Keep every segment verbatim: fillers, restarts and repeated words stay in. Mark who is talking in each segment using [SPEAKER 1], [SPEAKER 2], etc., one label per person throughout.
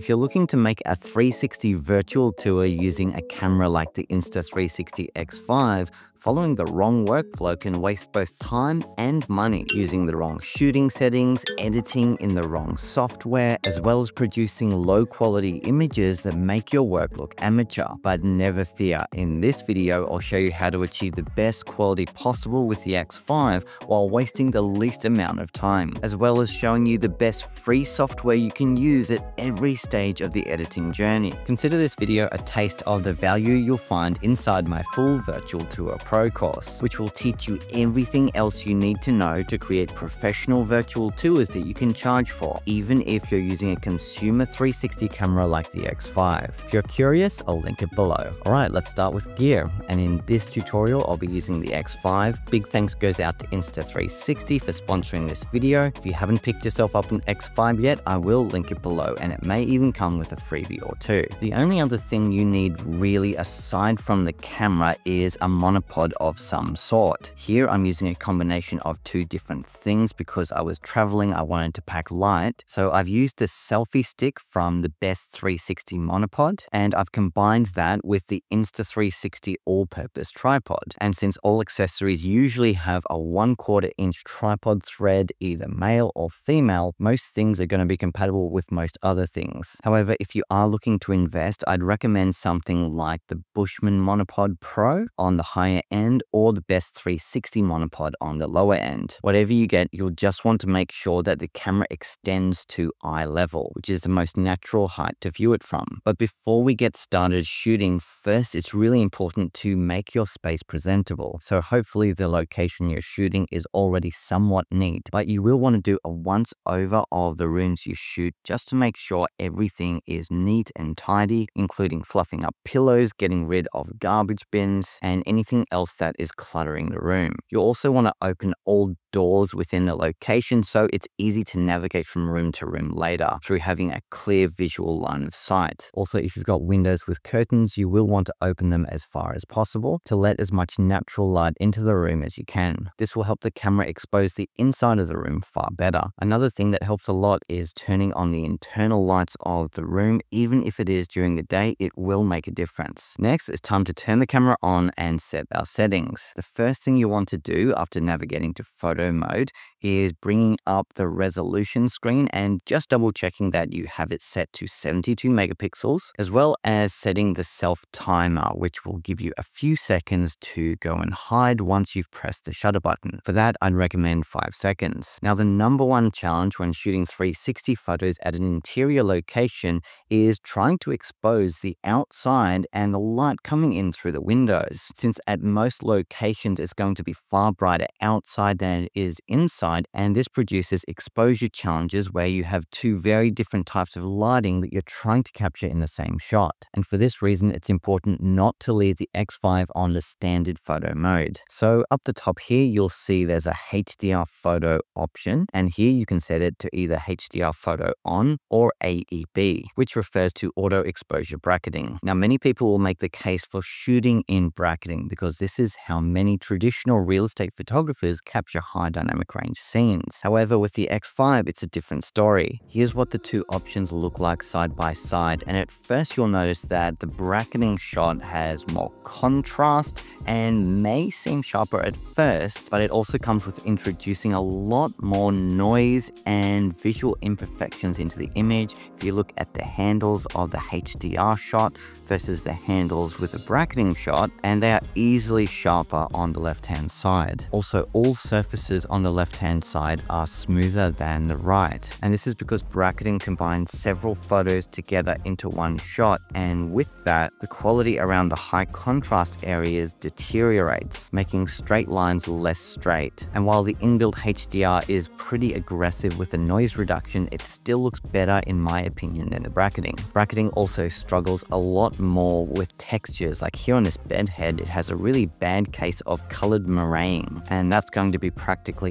[SPEAKER 1] If you're looking to make a three sixty virtual tour using a camera like the Insta three sixty X five, following the wrong workflow can waste both time and money, using the wrong shooting settings, editing in the wrong software, as well as producing low-quality images that make your work look amateur. But never fear, in this video I'll show you how to achieve the best quality possible with the X five while wasting the least amount of time, as well as showing you the best free software you can use at every stage of the editing journey. Consider this video a taste of the value you'll find inside my full virtual tour Pro course, which will teach you everything else you need to know to create professional virtual tours that you can charge for, even if you're using a consumer three sixty camera like the X five. If you're curious, I'll link it below. Alright, let's start with gear, and in this tutorial I'll be using the X five. Big thanks goes out to Insta three sixty for sponsoring this video. If you haven't picked yourself up an X five yet, I will link it below, and it may even come with a freebie or two. The only other thing you need really aside from the camera is a monopod of some sort. Here I'm using a combination of two different things because I was traveling, I wanted to pack light. So I've used the selfie stick from the Best three sixty monopod, and I've combined that with the Insta three sixty all-purpose tripod. And since all accessories usually have a one quarter inch tripod thread, either male or female, most things are going to be compatible with most other things. However, if you are looking to invest, I'd recommend something like the Bushman Monopod Pro on the higher end or the Best three sixty monopod on the lower end. Whatever you get, you'll just want to make sure that the camera extends to eye level, which is the most natural height to view it from. But before we get started shooting, first it's really important to make your space presentable. So hopefully the location you're shooting is already somewhat neat, but you will want to do a once over of the rooms you shoot just to make sure everything is neat and tidy, including fluffing up pillows, getting rid of garbage bins, and anything else that is cluttering the room. You also want to open all doors within the location so it's easy to navigate from room to room later through having a clear visual line of sight. Also, if you've got windows with curtains, you will want to open them as far as possible to let as much natural light into the room as you can. This will help the camera expose the inside of the room far better. Another thing that helps a lot is turning on the internal lights of the room. Even if it is during the day, it will make a difference. Next, it's time to turn the camera on and set our settings. The first thing you want to do after navigating to photo mode is bringing up the resolution screen and just double checking that you have it set to seventy-two megapixels, as well as setting the self timer, which will give you a few seconds to go and hide once you've pressed the shutter button. For that, I'd recommend five seconds. Now, the number one challenge when shooting three sixty photos at an interior location is trying to expose the outside and the light coming in through the windows, since at most locations it's going to be far brighter outside than it is inside, and this produces exposure challenges where you have two very different types of lighting that you're trying to capture in the same shot. And for this reason, it's important not to leave the X five on the standard photo mode. So up the top here, you'll see there's a H D R photo option, and here you can set it to either H D R photo on or A E B, which refers to auto exposure bracketing. Now, many people will make the case for shooting in bracketing because this is how many traditional real estate photographers capture high dynamic range scenes. However, with the X five, it's a different story. Here's what the two options look like side by side, and at first you'll notice that the bracketing shot has more contrast and may seem sharper at first, but it also comes with introducing a lot more noise and visual imperfections into the image. If you look at the handles of the H D R shot versus the handles with the bracketing shot, and they are easily sharper on the left hand side. Also, all surfaces on the left hand side are smoother than the right, and this is because bracketing combines several photos together into one shot, and with that, the quality around the high contrast areas deteriorates, making straight lines less straight. And while the inbuilt H D R is pretty aggressive with the noise reduction, it still looks better in my opinion than the bracketing. Bracketing also struggles a lot more with textures. Like here on this bed head, it has a really bad case of colored meringue, and that's going to be practically unfixable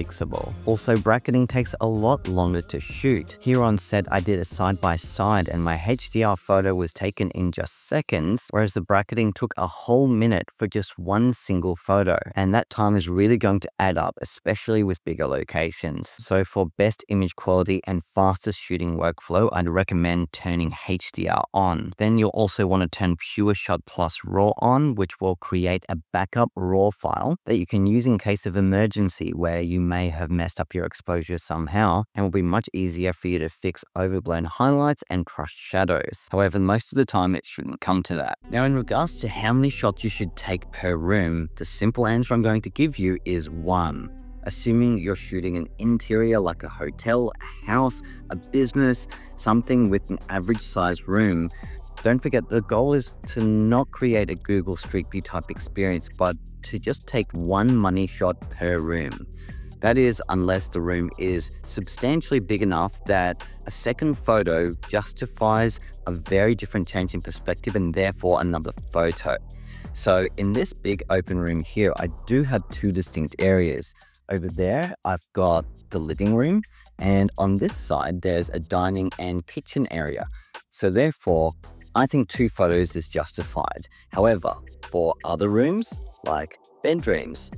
[SPEAKER 1] fixable. Also, bracketing takes a lot longer to shoot. Here on set, I did a side by side and my H D R photo was taken in just seconds, whereas the bracketing took a whole minute for just one single photo. And that time is really going to add up, especially with bigger locations. So for best image quality and fastest shooting workflow, I'd recommend turning H D R on. Then you'll also want to turn PureShot Plus RAW on, which will create a backup RAW file that you can use in case of emergency where you may have messed up your exposure somehow, and will be much easier for you to fix overblown highlights and crushed shadows. However, most of the time it shouldn't come to that. Now, in regards to how many shots you should take per room, the simple answer I'm going to give you is one. Assuming you're shooting an interior like a hotel, a house, a business, something with an average sized room. Don't forget, the goal is to not create a Google Street View type experience, but to just take one money shot per room. That is, unless the room is substantially big enough that a second photo justifies a very different change in perspective and therefore another photo. So in this big open room here, I do have two distinct areas. Over there, I've got the living room, and on this side, there's a dining and kitchen area. So therefore, I think two photos is justified. However, for other rooms, like bedrooms,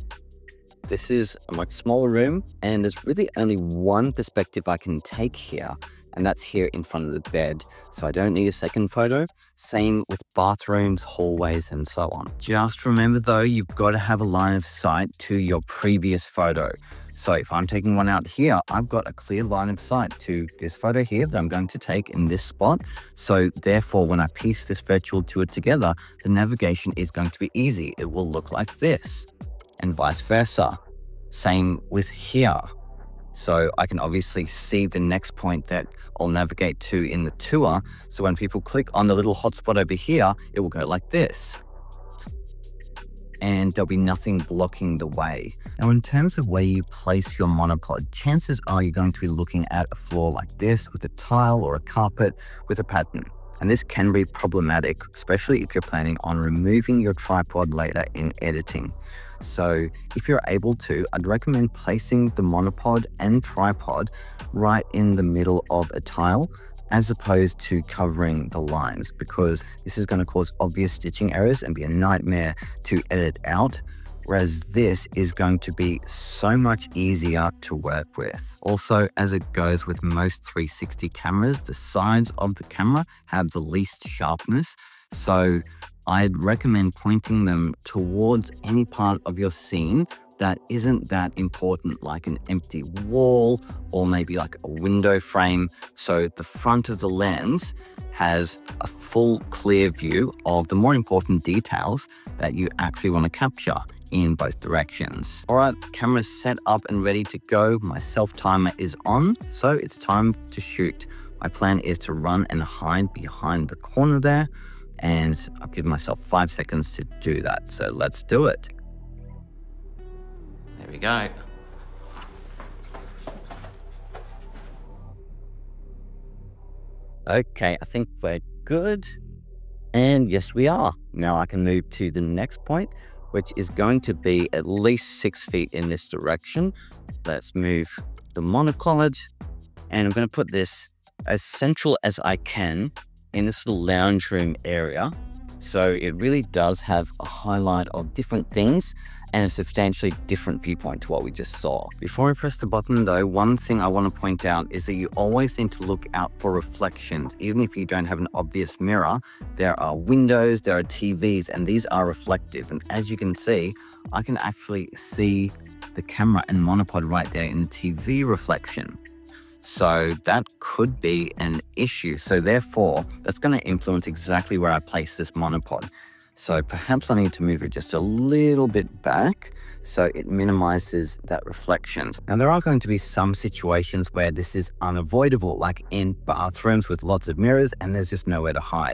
[SPEAKER 1] this is a much smaller room, and there's really only one perspective I can take here, and that's here in front of the bed. So I don't need a second photo. Same with bathrooms, hallways, and so on. Just remember though, you've got to have a line of sight to your previous photo. So if I'm taking one out here, I've got a clear line of sight to this photo here that I'm going to take in this spot. So therefore, when I piece this virtual tour together, the navigation is going to be easy. It will look like this, and vice versa. Same with here. So I can obviously see the next point that I'll navigate to in the tour. So when people click on the little hotspot over here, it will go like this. And there'll be nothing blocking the way. Now, in terms of where you place your monopod, chances are you're going to be looking at a floor like this with a tile or a carpet with a pattern. And this can be problematic, especially if you're planning on removing your tripod later in editing. So if you're able to, I'd recommend placing the monopod and tripod right in the middle of a tile, as opposed to covering the lines, because this is going to cause obvious stitching errors and be a nightmare to edit out. Whereas this is going to be so much easier to work with. Also, as it goes with most three sixty cameras, the sides of the camera have the least sharpness. So I'd recommend pointing them towards any part of your scene that isn't that important, like an empty wall or maybe like a window frame. So the front of the lens has a full clear view of the more important details that you actually want to capture in both directions. All right, camera's set up and ready to go. My self timer is on, so it's time to shoot. My plan is to run and hide behind the corner there, and I'll give myself five seconds to do that. So let's do it. There we go. Okay, I think we're good. And yes, we are. Now I can move to the next point, which is going to be at least six feet in this direction. Let's move the monocollage, and I'm going to put this as central as I can in this little lounge room area. So it really does have a highlight of different things and a substantially different viewpoint to what we just saw. Before I press the button though, one thing I want to point out is that you always need to look out for reflections. Even if you don't have an obvious mirror, there are windows, there are T Vs, and these are reflective. And as you can see, I can actually see the camera and monopod right there in the T V reflection. So that could be an issue. So therefore, that's going to influence exactly where I place this monopod. So perhaps I need to move it just a little bit back so it minimizes that reflection. Now, there are going to be some situations where this is unavoidable, like in bathrooms with lots of mirrors and there's just nowhere to hide.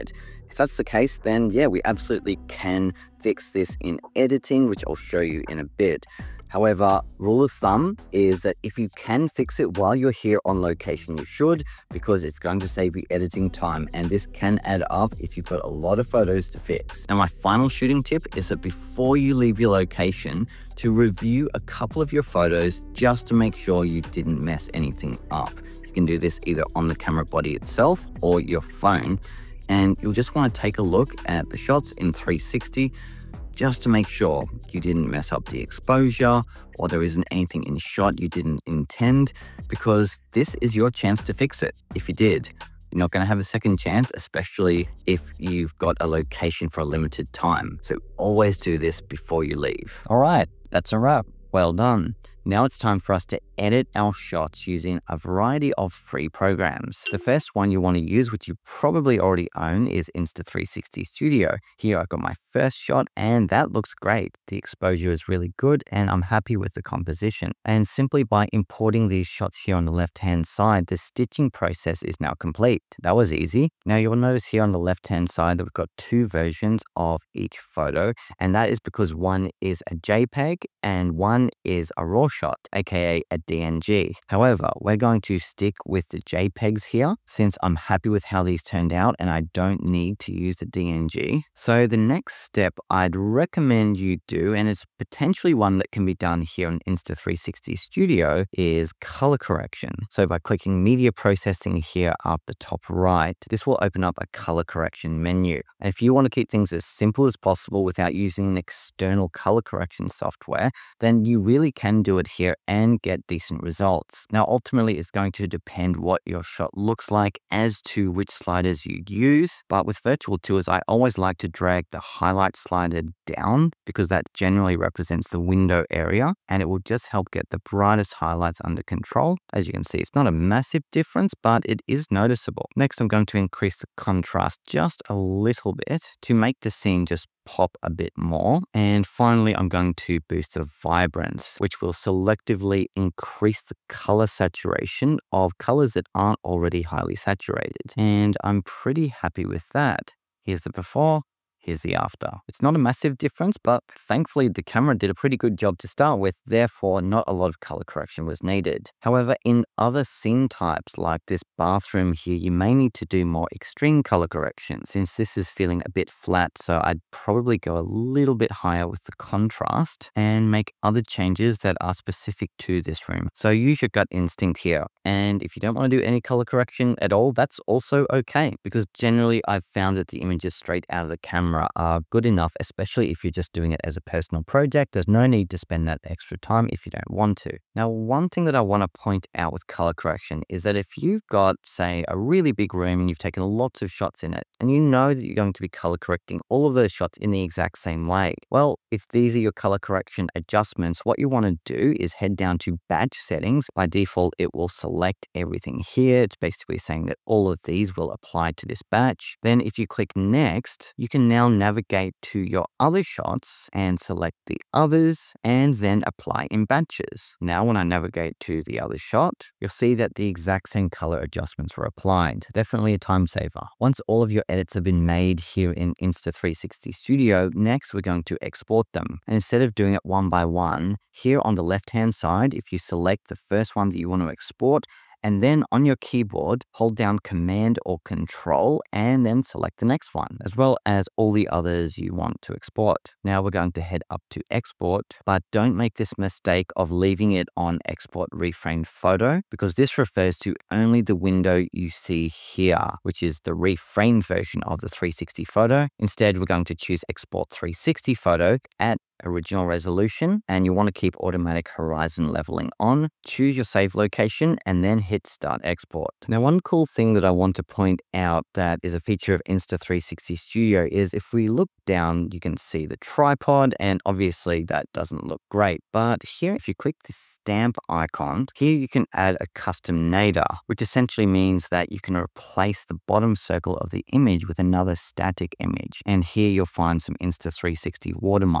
[SPEAKER 1] If that's the case, then yeah, we absolutely can fix this in editing, which I'll show you in a bit. However, rule of thumb is that if you can fix it while you're here on location, you should, because it's going to save you editing time, and this can add up if you've got a lot of photos to fix. Now, my final shooting tip is that before you leave your location, to review a couple of your photos just to make sure you didn't mess anything up. You can do this either on the camera body itself or your phone, and you'll just want to take a look at the shots in three sixty just to make sure you didn't mess up the exposure or there isn't anything in shot you didn't intend, because this is your chance to fix it. If you did, you're not going to have a second chance, especially if you've got a location for a limited time. So always do this before you leave. All right, that's a wrap. Well done. Now it's time for us to edit our shots using a variety of free programs. The first one you want to use, which you probably already own, is Insta three sixty Studio. Here I've got my first shot and that looks great. The exposure is really good and I'm happy with the composition. And simply by importing these shots here on the left-hand side, the stitching process is now complete. That was easy. Now you'll notice here on the left-hand side that we've got two versions of each photo, and that is because one is a JPEG and one is a RAW shot, aka a D N G. However, we're going to stick with the JPEGs here since I'm happy with how these turned out and I don't need to use the D N G. So the next step I'd recommend you do, and it's potentially one that can be done here in Insta three sixty Studio, is color correction. So by clicking media processing here up the top right, this will open up a color correction menu. And if you want to keep things as simple as possible without using an external color correction software, then you really can do it here and get decent results. Now, ultimately, it's going to depend what your shot looks like as to which sliders you use. But with virtual tours, I always like to drag the highlight slider down because that generally represents the window area and it will just help get the brightest highlights under control. As you can see, it's not a massive difference, but it is noticeable. Next, I'm going to increase the contrast just a little bit to make the scene just pop a bit more. And finally, I'm going to boost the vibrance, which will selectively increase the color saturation of colors that aren't already highly saturated. And I'm pretty happy with that. Here's the before. Here's the after. It's not a massive difference, but thankfully the camera did a pretty good job to start with, therefore not a lot of color correction was needed. However, in other scene types like this bathroom here, you may need to do more extreme color correction since this is feeling a bit flat, so I'd probably go a little bit higher with the contrast and make other changes that are specific to this room. So use your gut instinct here. And if you don't want to do any color correction at all, that's also okay, because generally I've found that the images straight out of the camera are good enough, especially if you're just doing it as a personal project. There's no need to spend that extra time if you don't want to. Now, one thing that I want to point out with color correction is that if you've got, say, a really big room and you've taken lots of shots in it, and you know that you're going to be color correcting all of those shots in the exact same way, well, if these are your color correction adjustments, what you want to do is head down to batch settings. By default, it will select everything here. It's basically saying that all of these will apply to this batch. Then if you click next, you can now navigate to your other shots and select the others and then apply in batches. Now, when I navigate to the other shot, you'll see that the exact same color adjustments were applied. Definitely a time saver. Once all of your edits have been made here in Insta three sixty Studio, next we're going to export them. And instead of doing it one by one, here on the left-hand side, if you select the first one that you want to export, and then on your keyboard, hold down Command or Control and then select the next one, as well as all the others you want to export. Now we're going to head up to Export, but don't make this mistake of leaving it on Export Reframed Photo, because this refers to only the window you see here, which is the reframed version of the three sixty photo. Instead, we're going to choose Export three sixty Photo at original resolution, and you want to keep automatic horizon leveling on. Choose your save location and then hit start export. Now, one cool thing that I want to point out that is a feature of Insta three sixty Studio is if we look down, you can see the tripod, and obviously that doesn't look great. But here, if you click the stamp icon, here you can add a custom nadir, which essentially means that you can replace the bottom circle of the image with another static image. And here you'll find some Insta three sixty watermarks, but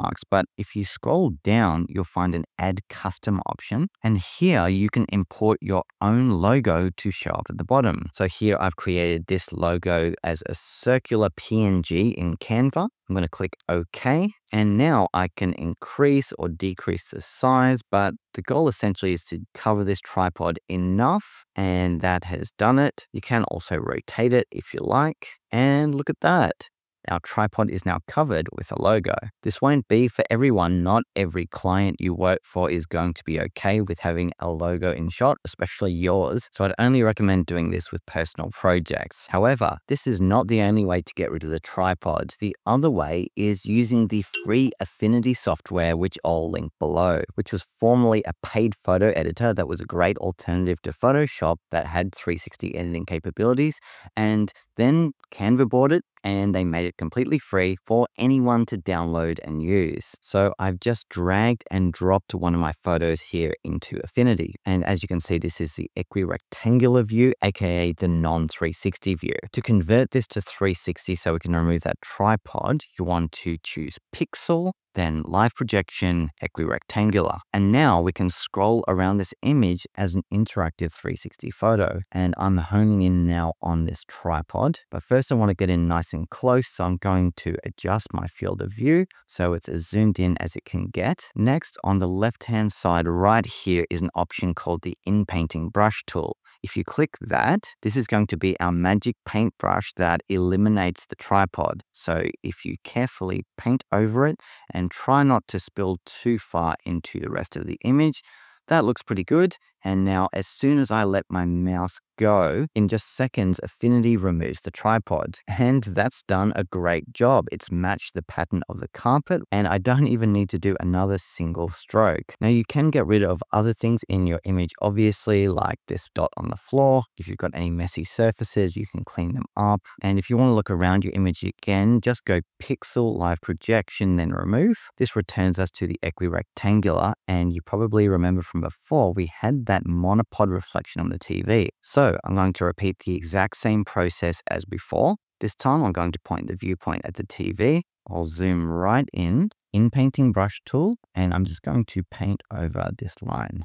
[SPEAKER 1] But if you scroll down, you'll find an Add Custom option. And here you can import your own logo to show up at the bottom. So here I've created this logo as a circular P N G in Canva. I'm going to click OK. And now I can increase or decrease the size, but the goal essentially is to cover this tripod enough, and that has done it. You can also rotate it if you like. And look at that. Our tripod is now covered with a logo. This won't be for everyone. Not every client you work for is going to be okay with having a logo in shot, especially yours. So I'd only recommend doing this with personal projects. However, this is not the only way to get rid of the tripod. The other way is using the free Affinity software, which I'll link below, which was formerly a paid photo editor that was a great alternative to Photoshop that had three sixty editing capabilities. And then Canva bought it, and they made it completely free for anyone to download and use. So I've just dragged and dropped one of my photos here into Affinity. And as you can see, this is the equirectangular view, aka the non three sixty view. To convert this to three sixty so we can remove that tripod, you want to choose Pixel, then Live Projection, Equirectangular. And now we can scroll around this image as an interactive three sixty photo. And I'm honing in now on this tripod. But first I want to get in nice and close, so I'm going to adjust my field of view so it's as zoomed in as it can get. Next, on the left-hand side right here is an option called the In-Painting Brush tool. If you click that, this is going to be our magic paintbrush that eliminates the tripod. So if you carefully paint over it and try not to spill too far into the rest of the image, that looks pretty good. And now as soon as I let my mouse go, in just seconds, Affinity removes the tripod. And that's done a great job. It's matched the pattern of the carpet, and I don't even need to do another single stroke. Now you can get rid of other things in your image, obviously, like this dot on the floor. If you've got any messy surfaces, you can clean them up. And if you want to look around your image again, just go Pixel, Live Projection, then Remove. This returns us to the equirectangular, and you probably remember from before, we had that monopod reflection on the T V. So I'm going to repeat the exact same process as before. This time I'm going to point the viewpoint at the T V. I'll zoom right in, In-Painting Brush tool, and I'm just going to paint over this line.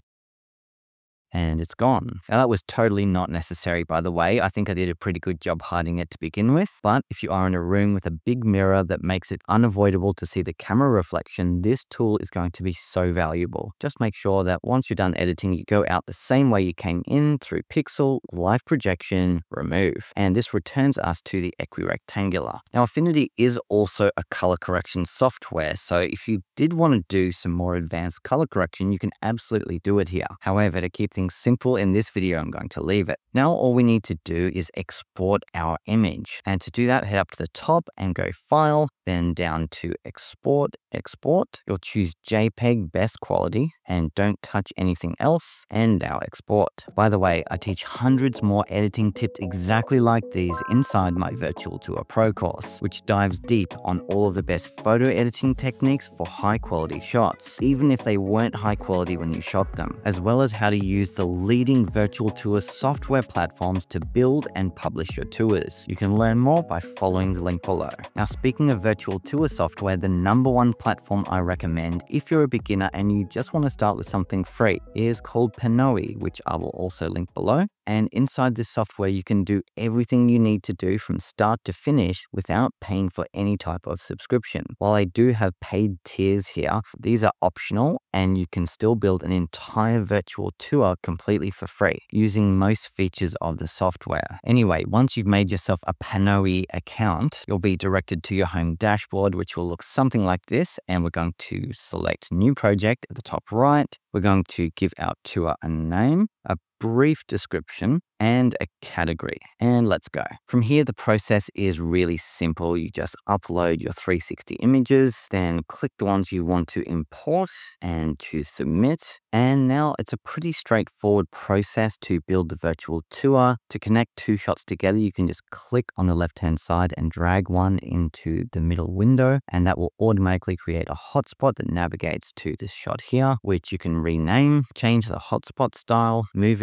[SPEAKER 1] And it's gone. Now that was totally not necessary, by the way. I think I did a pretty good job hiding it to begin with. But if you are in a room with a big mirror that makes it unavoidable to see the camera reflection, this tool is going to be so valuable. Just make sure that once you're done editing, you go out the same way you came in through Pixel, Live Projection, Remove. And this returns us to the equirectangular. Now Affinity is also a color correction software. So if you did want to do some more advanced color correction, you can absolutely do it here. However, to keep things simple in this video, I'm going to leave it. Now all we need to do is export our image. And to do that, head up to the top and go File, then down to Export, Export. You'll choose JPEG best quality and don't touch anything else, and now export. By the way, I teach hundreds more editing tips exactly like these inside my Virtual Tour Pro course, which dives deep on all of the best photo editing techniques for high quality shots, even if they weren't high quality when you shot them, as well as how to use the leading virtual tour software platforms to build and publish your tours. You can learn more by following the link below. Now, speaking of virtual tour software, the number one platform I recommend if you're a beginner and you just want to start with something free is called Panoe, which I will also link below. And inside this software, you can do everything you need to do from start to finish without paying for any type of subscription. While I do have paid tiers here, these are optional and you can still build an entire virtual tour completely for free using most features of the software. Anyway, once you've made yourself a Panoe account, you'll be directed to your home dashboard, which will look something like this. And we're going to select New Project at the top right. We're going to give our tour a name, a brief description, and a category. And let's go. From here, the process is really simple. You just upload your three sixty images, then click the ones you want to import and choose Submit. And now it's a pretty straightforward process to build the virtual tour. To connect two shots together, you can just click on the left-hand side and drag one into the middle window, and that will automatically create a hotspot that navigates to this shot here, which you can rename, change the hotspot style, move it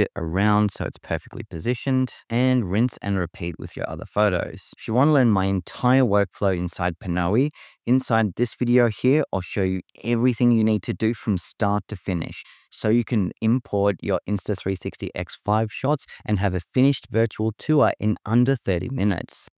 [SPEAKER 1] it around so it's perfectly positioned, and rinse and repeat with your other photos. If you want to learn my entire workflow inside Panoe, inside this video here, I'll show you everything you need to do from start to finish, so you can import your Insta three sixty X five shots and have a finished virtual tour in under thirty minutes.